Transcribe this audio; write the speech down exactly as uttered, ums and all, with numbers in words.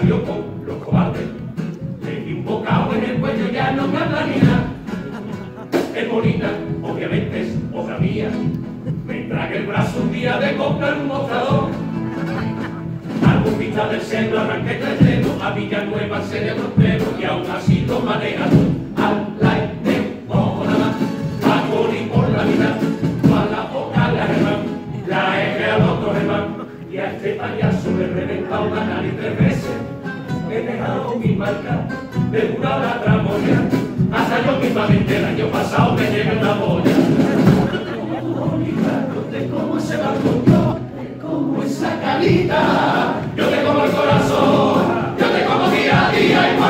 salió con los cobardes. Le di un bocado en el cuello, ya no me habla ni nada. Es bonita, obviamente es obra mía. Me tragué el brazo un día de comprar un mostrador. Algún pista del centro arranqué tres dedos, a Villanueva se le pero y aún así lo maneja al aire, ojo nada más, a morir por la vida, no a la boca la germán, la eje al otro germán, y a este payaso le he reventado la nariz tres veces. He dejado mi marca de una la tramoya, hasta yo mismamente el año pasado me llega una boya. De cómo se va con yo, de cómo esa carita, yo te como el corazón, yo te como día a día y